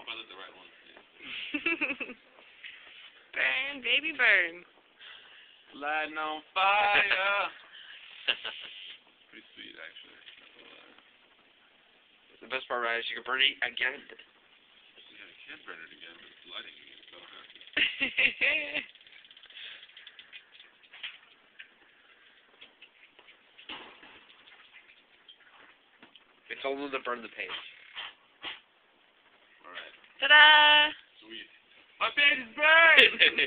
hope I lit the right one. Burn, baby, burn. Lighting on fire. Pretty sweet, actually. The best part about it is you can burn it again. Yeah, you can burn it again, but it's lighting again, so We told them to burn the page. Alright. Ta-da! Sweet. My page is burned!